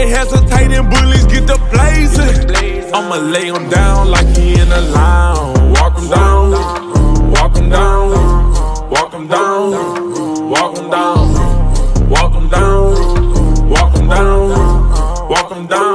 ain't hesitating, bullies get the blazing. I'ma lay him down like he in a lounge. Walk him down, walk him down, walk him down, walk him down, walk him down, walk him down, walk him down.